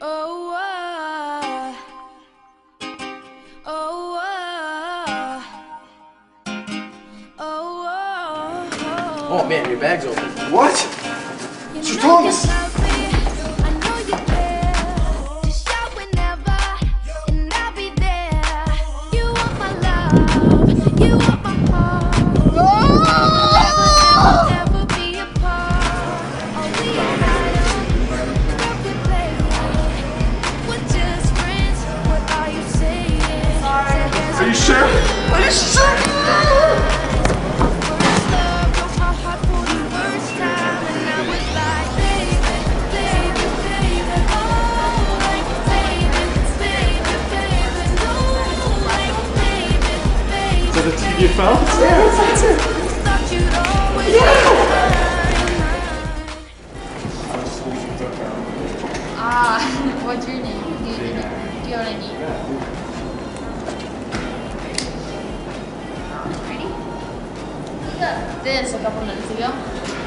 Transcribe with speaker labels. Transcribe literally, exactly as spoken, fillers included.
Speaker 1: Oh, uh, oh, uh, oh, uh,
Speaker 2: Oh man, your bag's open.
Speaker 3: What?
Speaker 1: You
Speaker 3: She
Speaker 1: know
Speaker 3: told
Speaker 1: you
Speaker 3: us.
Speaker 1: love me, I know you care. Just shout whenever, and I'll be there. You want my love, you want my heart. We'll never, ever, ever be apart. Are we idle? What we playing? We're just friends. What are you saying? Sorry.
Speaker 3: Are you sure? Are you sure?
Speaker 1: First love broke my heart for the first time, and I was like, baby, baby, baby, oh, like, baby, baby, baby, no, like, baby, baby.
Speaker 3: Is that the T V you found? Yeah, that's it.
Speaker 1: Thought you'd always
Speaker 4: Ah, what's your name? Do you, do you, do you already need? Ready? We got this a couple minutes ago.